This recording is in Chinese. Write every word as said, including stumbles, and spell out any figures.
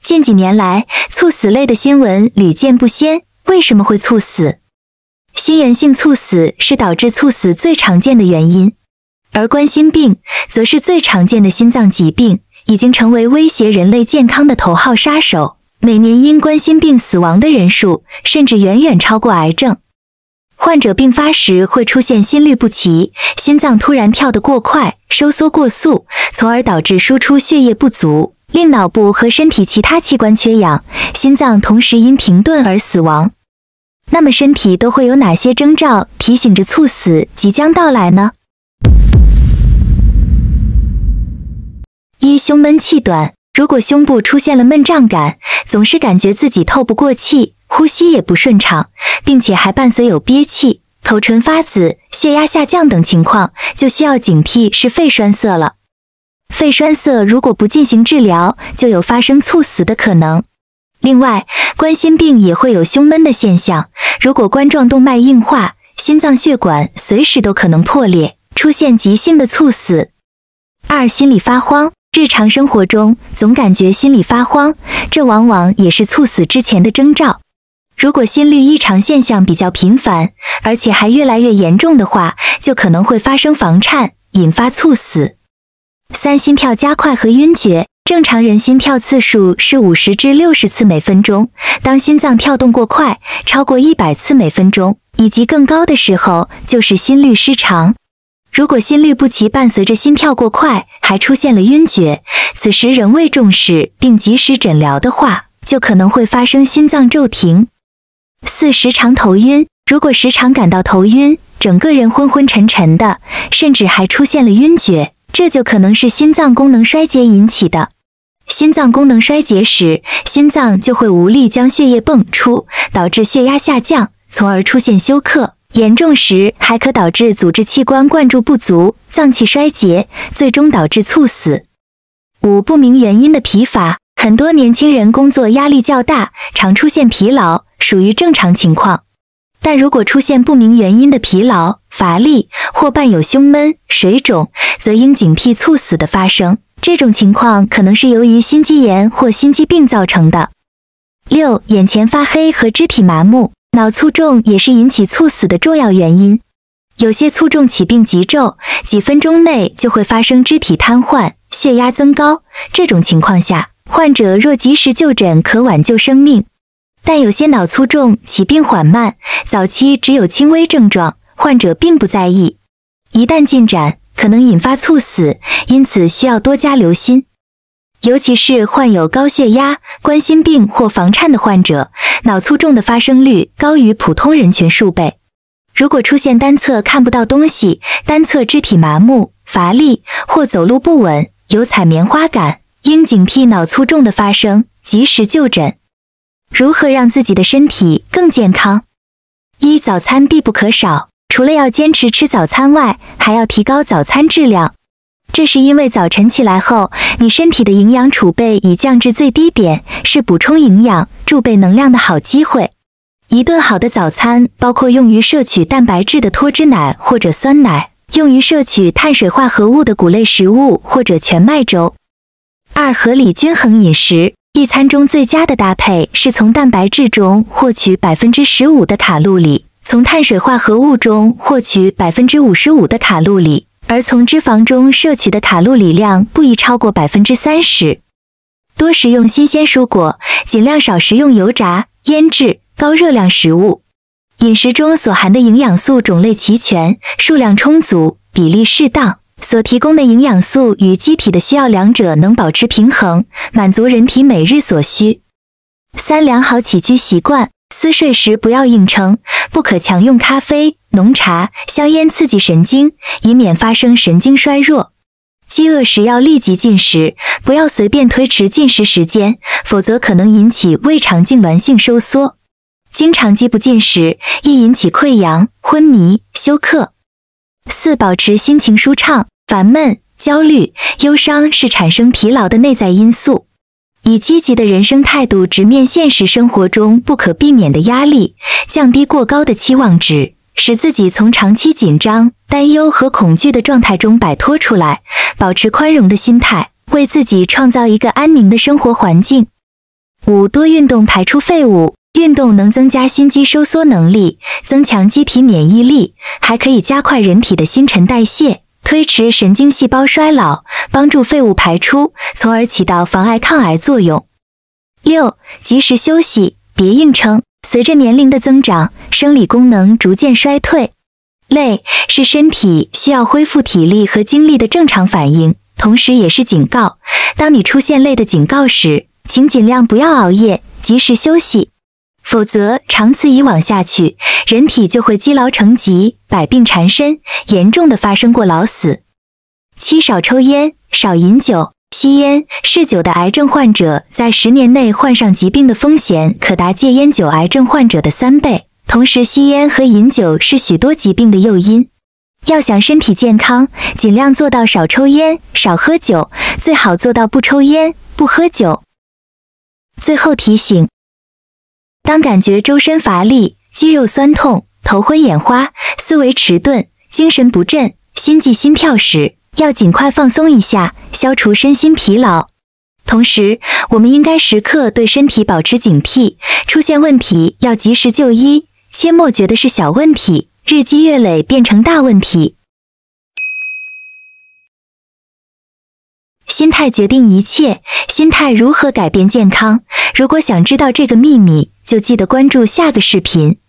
近几年来，猝死类的新闻屡见不鲜。为什么会猝死？心源性猝死是导致猝死最常见的原因，而冠心病则是最常见的心脏疾病，已经成为威胁人类健康的头号杀手。每年因冠心病死亡的人数甚至远远超过癌症。患者病发时会出现心律不齐，心脏突然跳得过快，收缩过速，从而导致输出血液不足，令脑部和身体其他器官缺氧，心脏同时因停顿而死亡。那么身体都会有哪些征兆提醒着猝死即将到来呢？一、胸闷气短。如果胸部出现了闷胀感，总是感觉自己透不过气，呼吸也不顺畅，并且还伴随有憋气、口唇发紫、血压下降等情况，就需要警惕是肺栓塞了。肺栓塞如果不进行治疗，就有发生猝死的可能。另外，冠心病也会有胸闷的现象，如果冠状动脉硬化，心脏血管随时都可能破裂，出现急性的猝死。二、心里发慌。日常生活中总感觉心里发慌，这往往也是猝死之前的征兆。如果心律异常现象比较频繁，而且还越来越严重的话，就可能会发生房颤，引发猝死。三、心跳加快和晕厥。正常人心跳次数是五十至六十次每分钟，当心脏跳动过快，超过一百次每分钟，以及更高的时候，就是心律失常。如果心律不齐伴随着心跳过快，还出现了晕厥，此时仍未重视并及时诊疗的话，就可能会发生心脏骤停。四、时常头晕。如果时常感到头晕，整个人昏昏沉沉的，甚至还出现了晕厥，这就可能是心脏功能衰竭引起的。心脏功能衰竭时，心脏就会无力将血液泵出，导致血压下降，从而出现休克。严重时还可导致组织器官灌注不足，脏器衰竭，最终导致猝死。五、不明原因的疲乏。很多年轻人工作压力较大，常出现疲劳，属于正常情况。但如果出现不明原因的疲劳、乏力，或伴有胸闷、水肿，则应警惕猝死的发生。这种情况可能是由于心肌炎或心肌病造成的。六、眼前发黑和肢体麻木。脑卒中也是引起猝死的重要原因。有些卒中起病急骤，几分钟内就会发生肢体瘫痪、血压增高，这种情况下，患者若及时就诊可挽救生命。但有些脑卒中起病缓慢，早期只有轻微症状，患者并不在意，一旦进展，可能引发猝死，因此需要多加留心。尤其是患有高血压、冠心病或房颤的患者，脑卒中的发生率高于普通人群数倍。如果出现单侧看不到东西、单侧肢体麻木、乏力或走路不稳、有踩棉花感，应警惕脑卒中的发生，及时就诊。如何让自己的身体更健康？一、早餐必不可少。除了要坚持吃早餐外，还要提高早餐质量。这是因为早晨起来后，你身体的营养储备已降至最低点，是补充营养、贮备能量的好机会。一顿好的早餐包括用于摄取蛋白质的脱脂奶或者酸奶，用于摄取碳水化合物的谷类食物或者全麦粥。二、合理均衡饮食。一餐中最佳的搭配是从蛋白质中获取 百分之十五 的卡路里，从碳水化合物中获取 百分之五十五 的卡路里，而从脂肪中摄取的卡路里量不宜超过 百分之三十。多食用新鲜蔬果，尽量少食用油炸、腌制、高热量食物。饮食中所含的营养素种类齐全，数量充足，比例适当，所提供的营养素与机体的需要两者能保持平衡，满足人体每日所需。三、良好起居习惯。思睡时不要硬撑，不可强用咖啡、浓茶、香烟刺激神经，以免发生神经衰弱。饥饿时要立即进食，不要随便推迟进食时间，否则可能引起胃肠痉挛性收缩。经常饥不进食，易引起溃疡、昏迷、休克。四、保持心情舒畅。烦闷、焦虑、忧伤是产生疲劳的内在因素。以积极的人生态度直面现实生活中不可避免的压力，降低过高的期望值，使自己从长期紧张、担忧和恐惧的状态中摆脱出来，保持宽容的心态，为自己创造一个安宁的生活环境。 五、多运动排出废物。运动能增加心肌收缩能力，增强机体免疫力，还可以加快人体的新陈代谢，推迟神经细胞衰老，帮助废物排出，从而起到防癌抗癌作用。六、及时休息，别硬撑。随着年龄的增长，生理功能逐渐衰退，累是身体需要恢复体力和精力的正常反应，同时也是警告。当你出现累的警告时，请尽量不要熬夜，及时休息。否则，长此以往下去，人体就会积劳成疾，百病缠身，严重的发生过老死。七、少抽烟，少饮酒。吸烟、嗜酒的癌症患者在十年内患上疾病的风险可达戒烟酒癌症患者的三倍。同时，吸烟和饮酒是许多疾病的诱因。要想身体健康，尽量做到少抽烟、少喝酒，最好做到不抽烟、不喝酒。最后提醒，当感觉周身乏力、肌肉酸痛、头昏眼花、思维迟钝、精神不振、心悸心跳时，要尽快放松一下，消除身心疲劳。同时，我们应该时刻对身体保持警惕，出现问题要及时就医，切莫觉得是小问题，日积月累变成大问题。心态决定一切，心态如何改变健康？如果想知道这个秘密，就记得关注下个视频。